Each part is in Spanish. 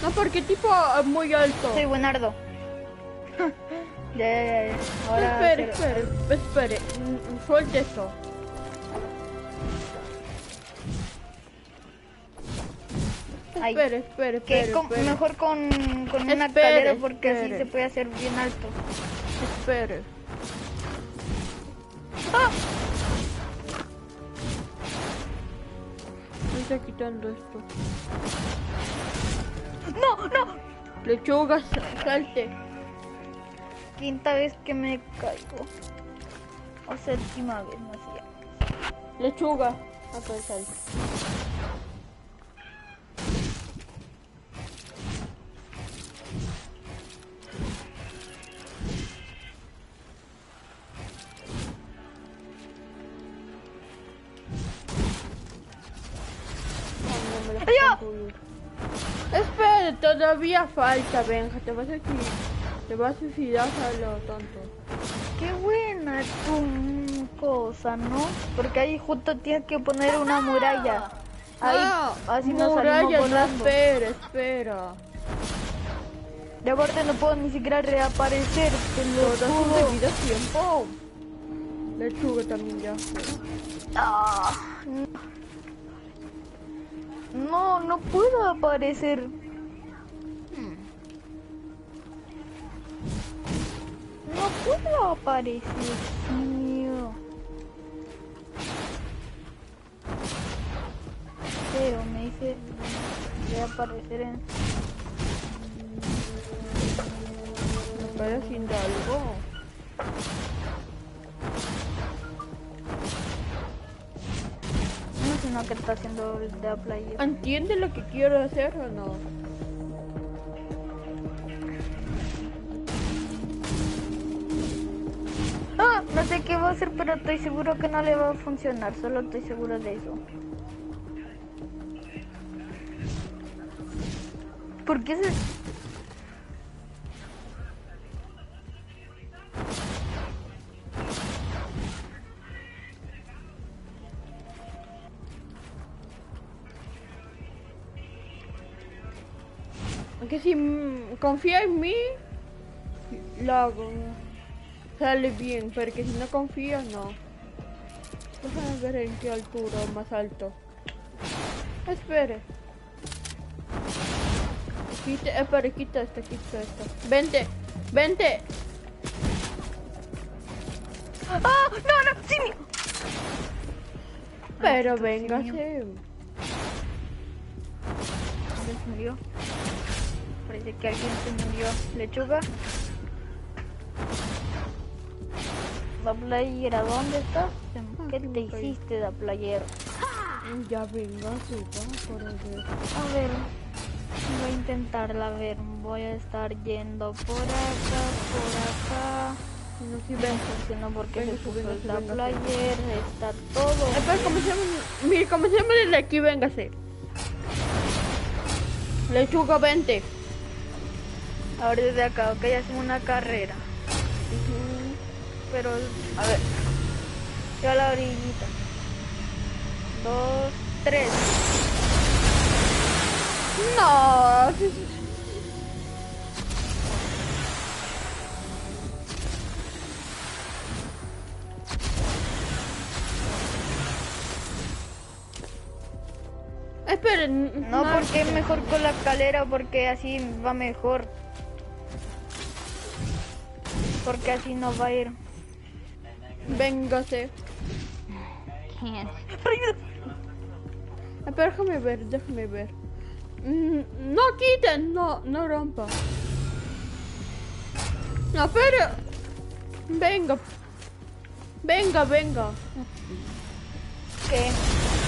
No, porque tipo muy alto. Soy buenardo. Ya. Ahora Espere. Suelte esto. Ay, Espere. Mejor con una escalera porque así se puede hacer bien alto. Espere. ¡Ah! Me está quitando esto. ¡No! Lechuga, salte. Quinta vez que me caigo. O séptima vez, no sé. Lechuga. Acá salte. Espera, todavía falta, Benja, te vas a suicidar a lo tonto. Qué buena tu cosa, ¿no? Porque ahí justo tienes que poner una muralla. Ahí, así nos salimos volando. Espera. De aparte no puedo ni siquiera reaparecer. Todo su debido tiempo. Lechuga también ya. No puedo aparecer. No puedo aparecer, tío. Pero me dice de aparecer en... ¿Me está haciendo algo? No sé, no, que está haciendo el de la playa. ¿Entiende lo que quiero hacer o no? No sé qué va a hacer, pero estoy seguro que no le va a funcionar. Solo estoy seguro de eso. ¿Por qué se...? Aunque si confía en mí, lo hago. Sale bien, porque si no confías, no. Déjame ver en qué altura más alto. Espere. Quita esto. Vente. ¡Ah! ¡No! ¡Sí! Pero véngase. Se murió. Parece que alguien se murió. Lechuga. La playera, ¿dónde estás? ¿Qué te hiciste, la playera? Ya véngase, por ver. A ver, voy a intentarla, a ver, voy a estar yendo por acá. No, si ven. No, porque se puso la playera, está todo. Espera, comencemos desde aquí, véngase. Lechuga, vente. Ahora desde acá, ok, hacemos una carrera. Pero, a ver, yo a la orillita. 2, 3. No. Esperen. No, porque es mejor con la escalera, porque así va mejor. Porque así no va a ir. Véngase. Espera, déjame ver. No quiten, no rompa. No, pero... Venga. ¿Qué?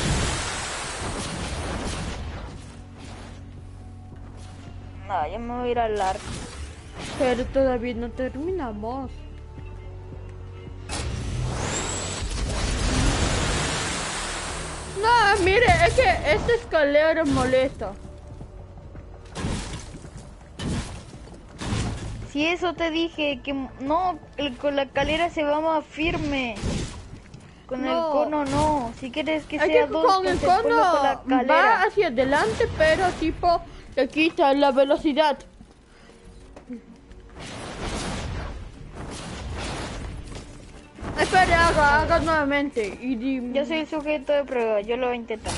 No, ya me voy a ir al arco. Pero todavía no terminamos. No, mire, es que esta escalera molesta. Si eso te dije, que no, con la escalera se va más firme. Con el cono no. Si quieres que sea dos, con el cono con la escalera. va hacia adelante, pero tipo Le quita la velocidad. Espera, haga nuevamente y dime. Yo soy el sujeto de prueba, yo lo voy a intentar.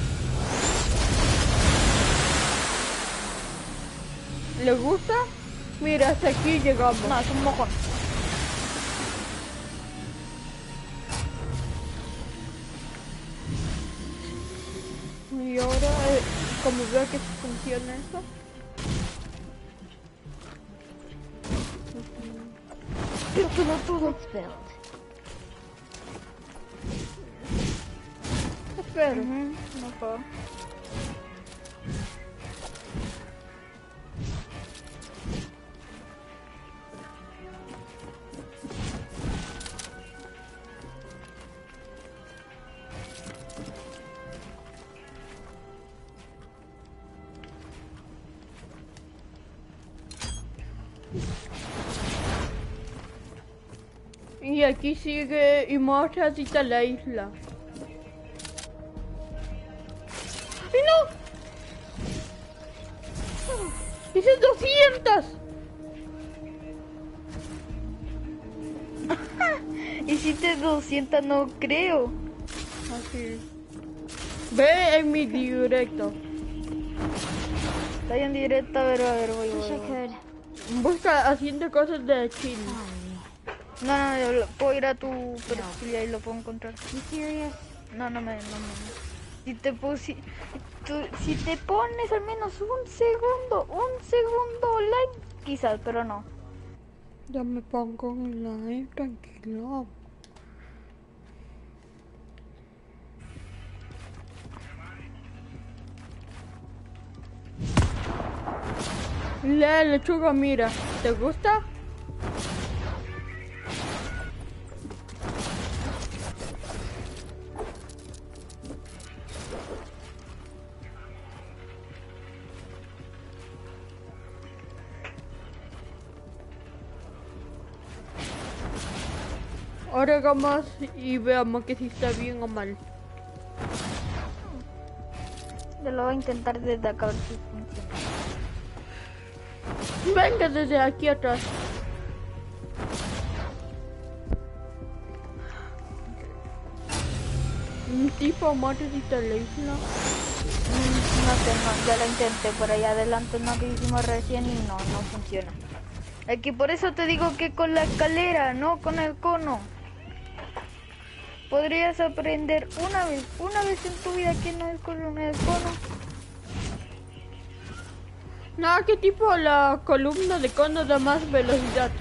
¿Le gusta? Mira, hasta aquí llegamos. No, es un mojón. Y ahora, como veo que funciona esto. Qué pelotudo. Espera. No puedo. Y aquí sigue y muestra la isla. ¡Ay, no! ¡Hice 200! Hiciste 200, no creo. Así. Ve en mi directo. Está en directo, pero a ver, voy. Busca haciendo cosas de Chile. No, yo puedo ir a tu perfil y ahí lo puedo encontrar. No me. Si te pones al menos un segundo like, quizás, pero no. Ya me pongo online, tranquilo. La lechuga, mira, ¿te gusta? Ahora hagamos y veamos que si está bien o mal. Yo lo voy a intentar desde acá a ver si funciona. Venga desde aquí atrás. Un tipo muerte de la isla. No sé, no, ya lo intenté por allá adelante, no, que hicimos recién y no funciona. Aquí por eso te digo que con la escalera, no con el cono. Podrías aprender una vez en tu vida que no es con el cono. No, ¿qué tipo la columna de cono da más velocidad?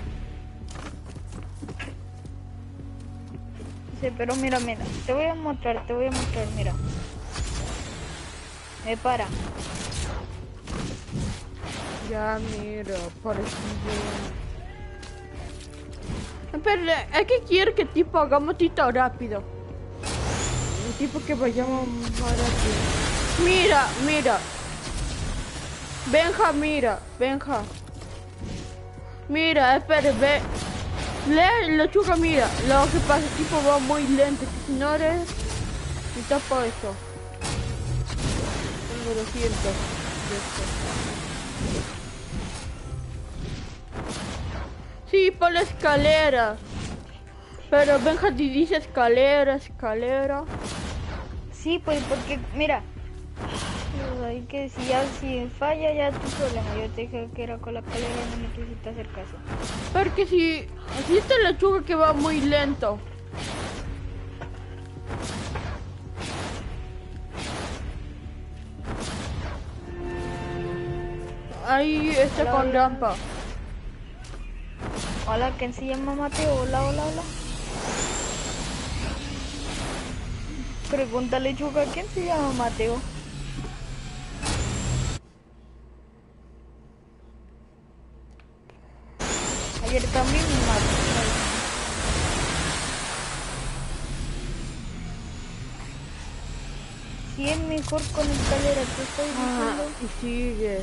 Sí, pero mira, te voy a mostrar, mira. Me para. Ya mira, parecido. Pero es que quiere que tipo hagamos tito rápido. Un tipo que vayamos más rápido. Mira. Benja. Mira, espera, ve. Lechuga, mira. Lo que pasa, tipo va muy lento. Que si no eres... Y tapa esto. Tengo 200 de esto. Sí, por la escalera. Pero Benja dice escalera. Sí, pues porque, mira. Hay que si falla ya tu problema. Yo te dije que era con la escalera y no me quisiste hacer caso. Porque si esta lechuga que va muy lento. Ahí está Hola, con hola. rampa. Hola, ¿quién se llama Mateo? Hola. Pregúntale, Chuca, ¿quién se llama Mateo? Ayer también mi Mateo. Si es mejor con escalera, te estoy diciendo. Y sigue.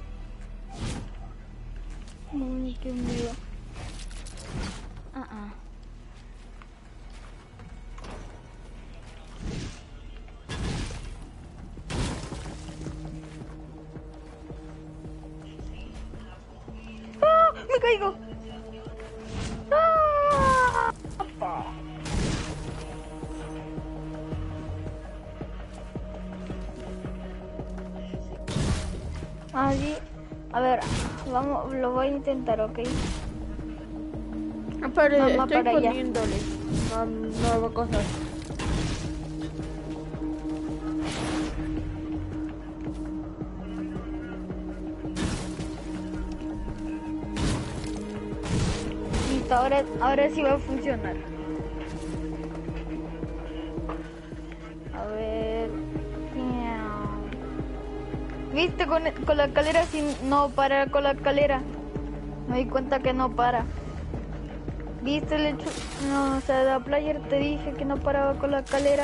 Ay, qué miedo. caigo. ¡Ah! Allí, a ver, vamos, lo voy a intentar, ¿ok? Pero Mamá, estoy para allá. poniéndole nuevas cosas. Listo, ahora sí va a funcionar. A ver. ¿Viste con la escalera si no para con la escalera? Me di cuenta que no para. ¿Viste el hecho? No, o sea, la player te dije que no paraba con la escalera.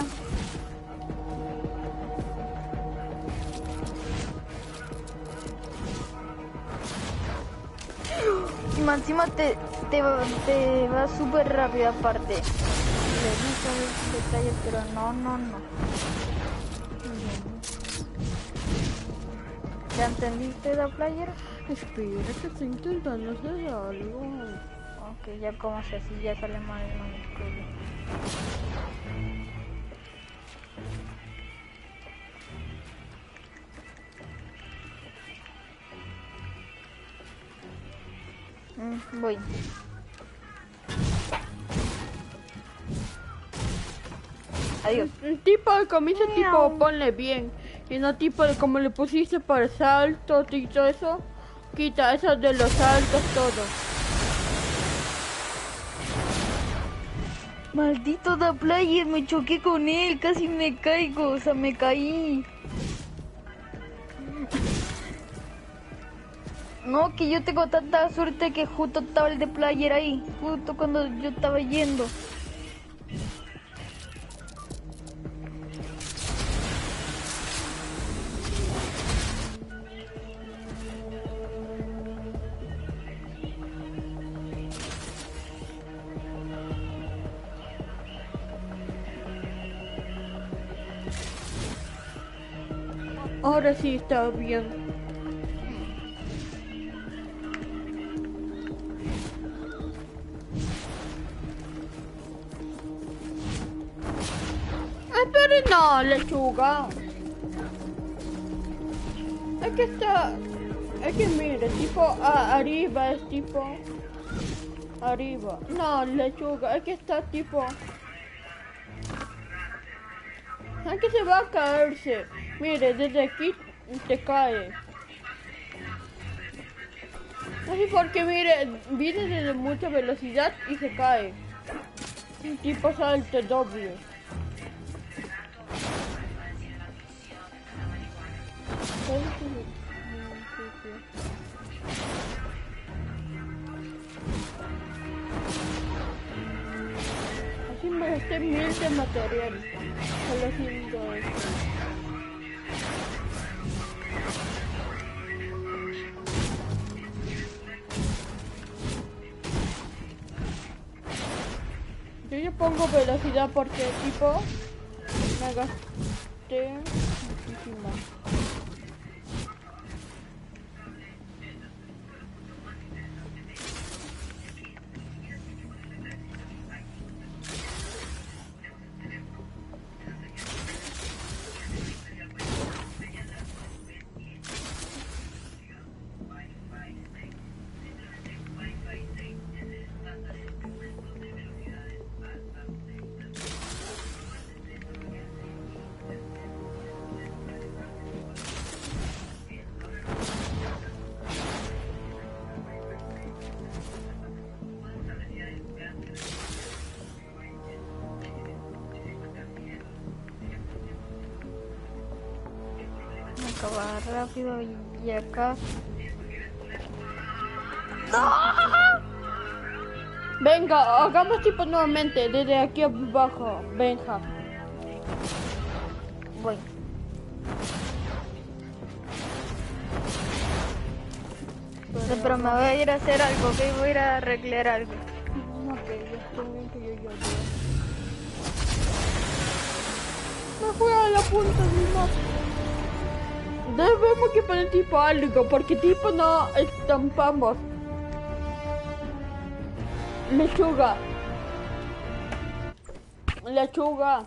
Y más encima te va súper rápido aparte. Le dije al player, pero no. ¿Ya entendiste la player? Espera, que estoy intentando hacer algo. Ok, ya como se así, ya sale mal el nombre. Voy. Adiós. Tipo al comienzo, tipo ponle bien. Y no tipo como le pusiste para saltos y todo eso. Quita eso de los saltos todo. Maldito da player, me choqué con él, casi me caigo, o sea, me caí. No, que yo tengo tanta suerte que justo estaba el de player ahí, justo cuando yo estaba yendo. Ahora sí está bien. Pero no, lechuga. Es que está... Es que mire, tipo arriba es tipo... Arriba. No, lechuga, es que está tipo... Es que se va a caerse. Mire, desde aquí te cae. Así porque mire, viene desde mucha velocidad y se cae. Tipo salto doble. Así me gasté 1000 de material. Solo haciendo esto. Yo ya pongo velocidad porque tipo me gasté muchísimo. Acabar rápido y acá. Venga, hagamos tipo nuevamente, desde aquí abajo. Venga. Voy. Pero me voy a ir a hacer algo, ¿ok? Voy a ir a arreglar algo. Ok, está bien que yo ya. Me fui a la punta del mapa. Debemos que poner tipo algo, porque tipo no estampamos. Lechuga. Lechuga.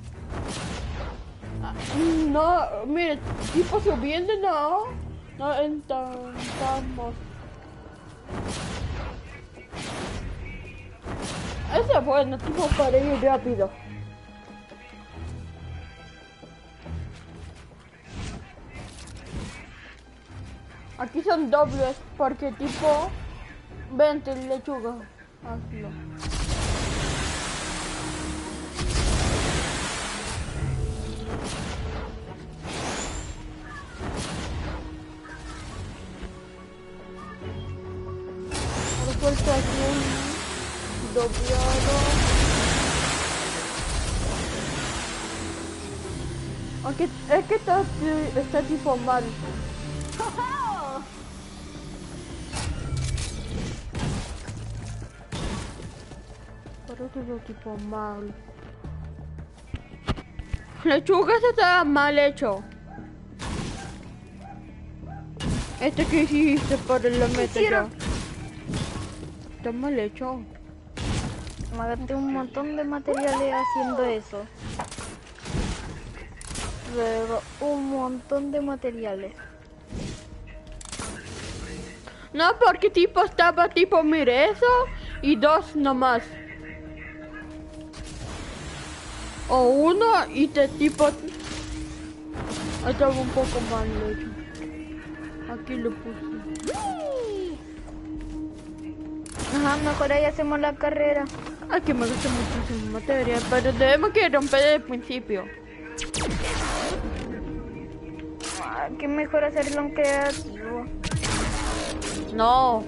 No, mire, tipo subiendo, no. No intentamos. Ese es bueno, tipo para ir rápido. Aquí son dobles porque tipo 20 lechuga. Hazlo. Resuelto aquí un doblado. Aunque es que está tipo mal. Pero todo tipo mal. Lechuga se está mal hecho. Este que hiciste para la meta ya. Está mal hecho. Me gasté un montón de materiales haciendo eso. Pero un montón de materiales. No, porque tipo estaba tipo, mire eso y dos nomás. O uno y te tipo estaba un poco mal hecho. Aquí lo puse. Ajá, mejor ahí hacemos la carrera. Aquí me gusta muchísimo materia, pero debemos que romper desde el principio. Que mejor hacerlo en creativo. No.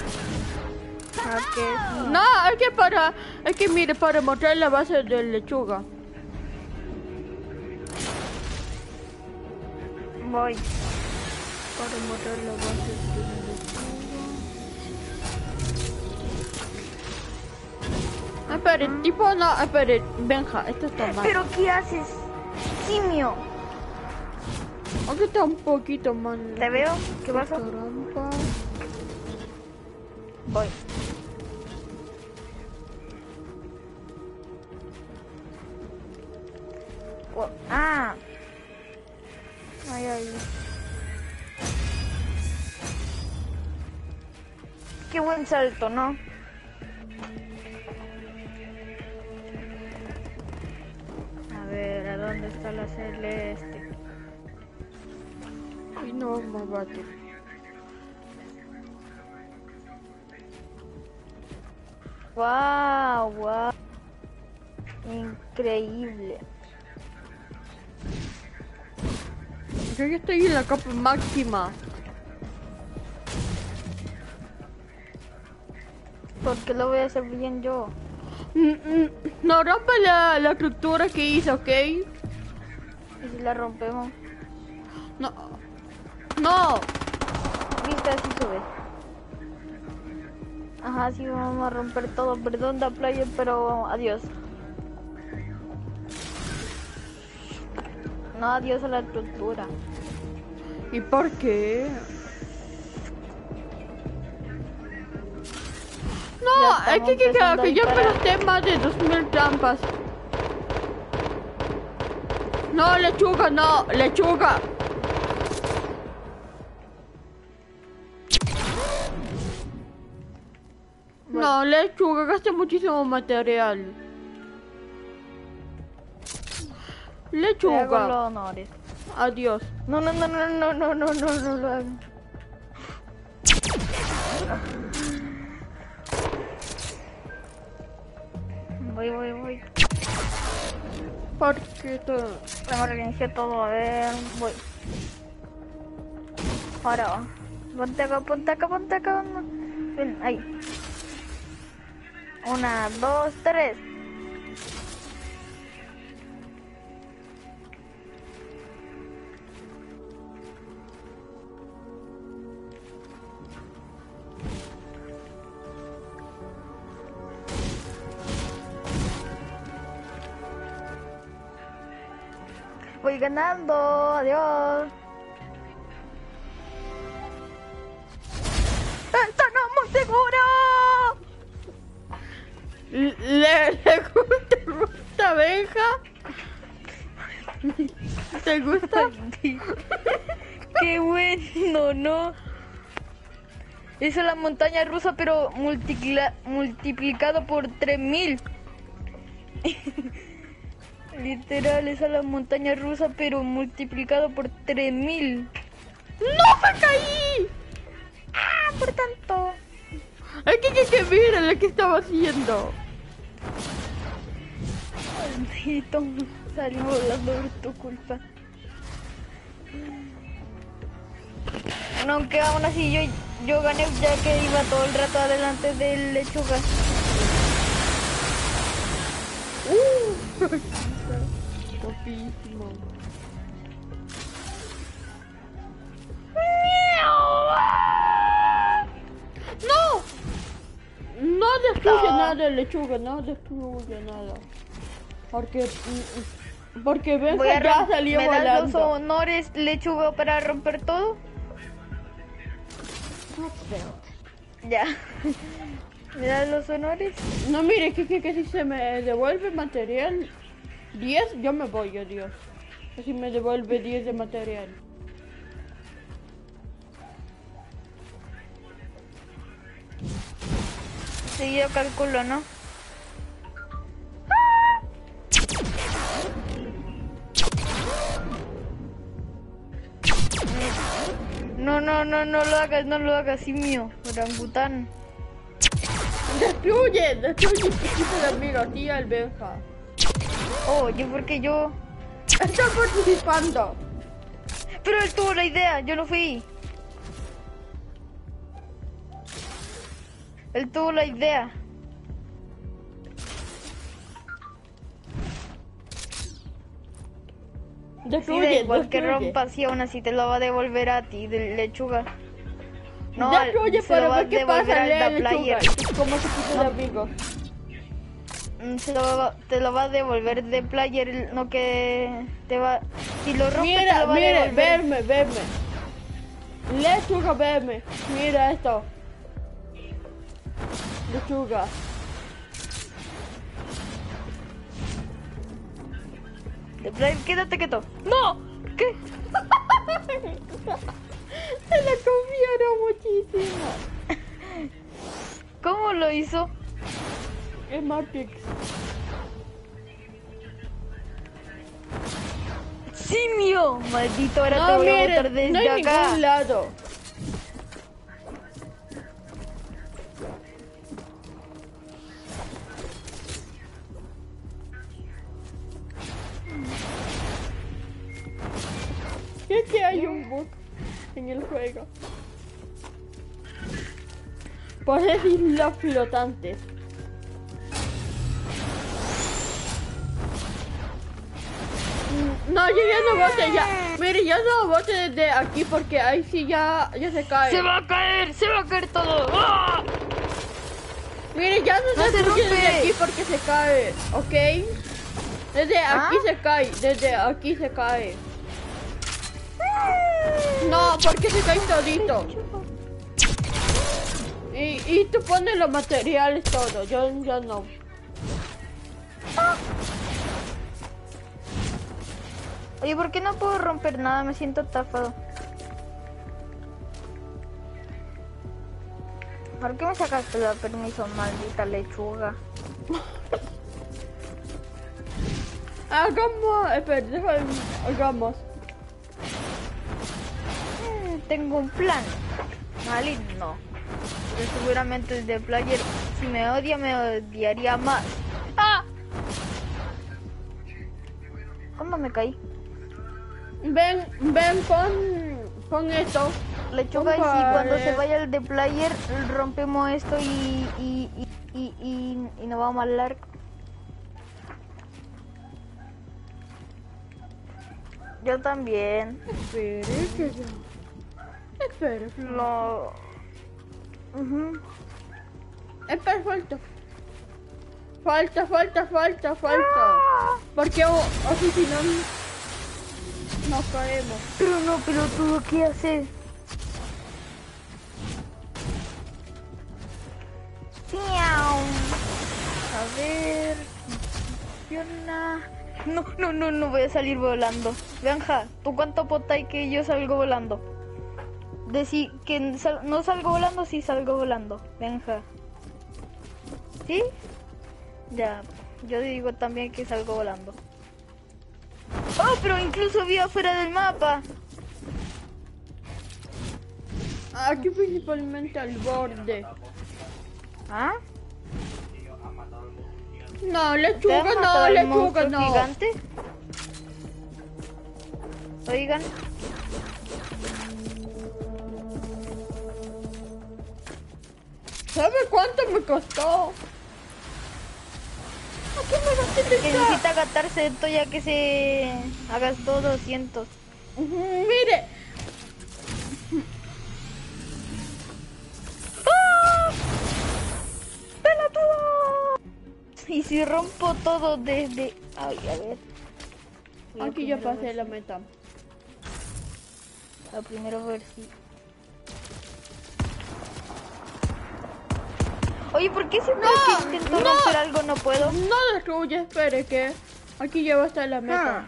Okay. No, es que mire, para mostrar la base de lechuga. Voy. Para mostrar la base de lechuga. Espere, tipo no, espere, Benja, esto está mal. ¿Pero qué haces? Simio. Aquí está un poquito mal. ¿Te veo? ¿Qué pasa? Trampa. Voy. Oh, ah. Ay, ay. Qué buen salto, ¿no? A ver, ¿a dónde está la celeste? Y no vamos a batir. Wow, wow. Increíble. Yo ya estoy en la capa máxima. ¿Por qué lo voy a hacer bien yo? No rompa la estructura que hice, ¿ok? ¿Y si la rompemos? No. No. Viste, así sube. Ajá, sí, vamos a romper todo. Perdón, da player, pero adiós. No, adiós a la estructura. ¿Y por qué? No, es que yo presté más de 2000 trampas. No, lechuga, no, lechuga. No, lechuga, gasté muchísimo material. Te hago Lechuga. los honores. Adiós. No, no, no, no, no, no, no, no, no lo hagan. Voy. Porque todo. Tengo que reiniciar todo, a ver, voy. Ahora, ponte acá. Ven, ahí. 1, 2, 3. Voy ganando, adiós. ¡Esta no es muy segura! ¿Le gusta Benja? ¿Te gusta? Qué bueno, ¿no? Esa es la montaña rusa, pero multiplicado por 3000. Literal, esa es la montaña rusa, pero multiplicado por 3000. ¡No me caí! ¡Ah, por tanto! Es que mira lo que estaba haciendo. Maldito, salí volando por tu culpa. No, aunque aún así yo gané ya que iba todo el rato adelante del lechuga. Guapísimo. ¡No! No destruye nada el lechuga, no destruye nada. Porque Benja ya salió ¿Me das los volando. honores, lechuga, para romper todo? Ya. ¿Me das los honores? No, mire, que si se me devuelve material 10, yo me voy, adiós. Que si me devuelve 10 de material. Sí, yo calculo, ¿no? No lo hagas, simio, orangután. Destruye chiquito de amigo, tía el Benja. Oh, porque yo... Está participando. Pero él tuvo la idea, yo no fui. Él tuvo la idea. Sí, da Destruye, igual que destruye. rompas y aún así te lo va a devolver a ti, de lechuga. No, Destruye, se lo pero va a ve qué devolver pasa, al lee da lechuga. player. Como chiquito de amigo. Te lo va a devolver de player, no que te va... Si lo rompes te Mira, lo va a mire, devolver. verme. Lechuga, verme. Mira esto. Lechuga. De player, quédate quieto. ¡No! ¿Qué? Se la confiaron muchísimo. ¿Cómo lo hizo? Es Martix. ¡Simio! Maldito, ahora te No, voy a mire, botar desde no hay acá. ningún lado. Es que hay un bug en el juego. Por decir los flotantes. No, yo ya no bote ya. Mire, yo no bote desde aquí porque ahí sí ya se cae. Se va a caer todo. ¡Ah! Mire, ya no, No se destruye rompe. desde aquí porque se cae, ¿ok? Desde aquí se cae, desde aquí se cae. No, porque se cae todito. Y tú pones los materiales todo, yo no. Oye, ¿por qué no puedo romper nada? Me siento estafado. ¿Por qué me sacaste la permiso, maldita lechuga? Hagamos, espera, hagamos. Tengo un plan maligno. Pero seguramente el de player, si me odia, me odiaría más. ¡Ah! ¿Cómo me caí? Ven, pon esto. Lechuga, y si Compadre. cuando se vaya el de player, rompemos esto y nos vamos al largo. Yo también. Espere, que yo. Espere, No. espera, falta. Porque o si no nos caemos. Pero no, pero tú, ¿qué haces? ver. Funciona. No voy a salir volando. Benja, ¿tú cuánto potáis que yo salgo volando? Decir que no salgo volando, sí salgo volando. Benja. ¿Sí? Ya, yo digo también que salgo volando. Oh, pero incluso vi afuera del mapa. Aquí principalmente al borde. ¿Ah? No, ¿Te lechuga has no, matado al lechuga monstruo no. gigante? Oigan. ¿Sabe cuánto me costó? ¿A qué me gasté Que necesita gastarse esto ya que se ha gastado 200. Mire, ¡Ah! ¡Pelotudo! Y si rompo todo desde... Ay, a ver. Voy a aquí ya primero pasé ver la si- meta. A primero ver si... Oye, ¿por qué siempre que intento romper algo no puedo? No destruye, espere que aquí ya va a estar la meta. Ah.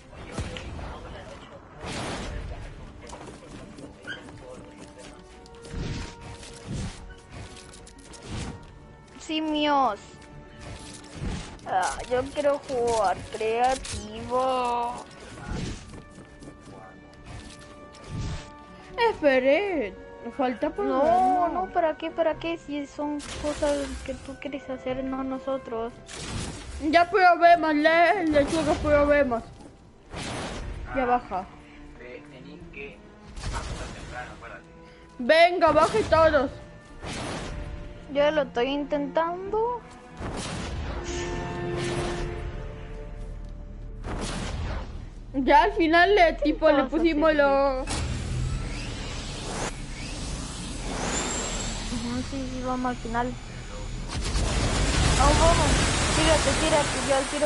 Simios. Yo quiero jugar creativo. Espere, falta por No, ¿para qué? ¿Para qué? Si son cosas que tú quieres hacer, no nosotros. Ya probemos, lechuga probemos. Ya baja. Venga, baje todos. Yo lo estoy intentando. Ya al final tipo le vas a pusimos hacer, los... Sí, vamos al final. Vamos. Tírate, yo al tiro.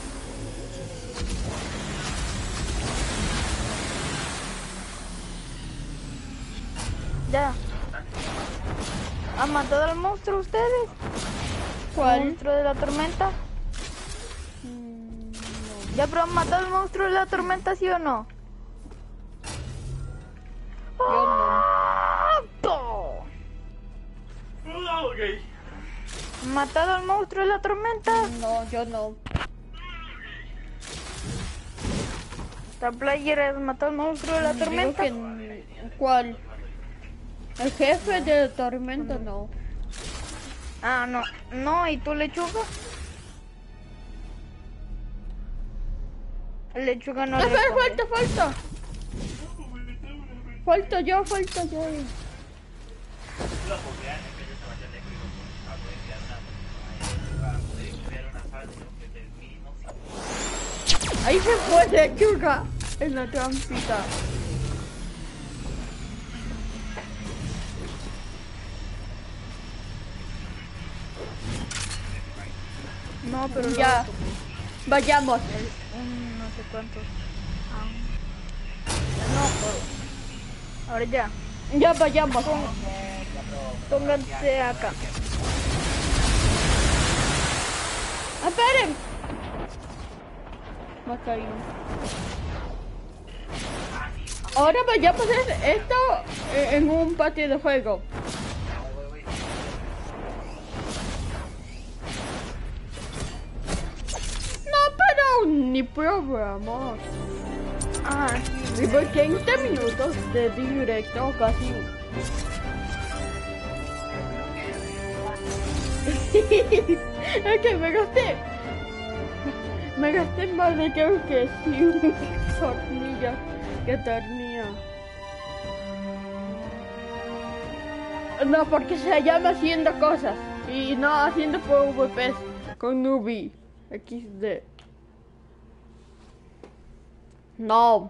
Ya. ¿Han matado al monstruo ustedes? ¿Cuál? ¿El monstruo de la tormenta? ¿Ya pero han matado al monstruo de la tormenta, sí o no? Yo no. ¡Po! ¿Han matado al monstruo de la tormenta? No, yo no. ¿La player has matado al monstruo de la Digo tormenta? que ¿cuál? El jefe de la tormenta no. Ah, no. No, ¿y tú, lechuga? Lechuga no Espera, responde. falta. Falta yo. Ahí se fue lechuga en la trampita. No, pero Ya, vayamos. no sé cuántos. No, ahora ya. Ya vayamos. Pónganse acá. Esperen. Me caí. Ahora vayamos a hacer esto en un patio de juego. No, pero ni programa. Ah, Vivo 15 minutos de directo casi. Es que me gasté más de que sí, tornilla que tenía. No, porque se llama haciendo cosas y no haciendo PvPs con Nubi XD. No.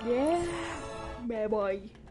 Yeah, me voy.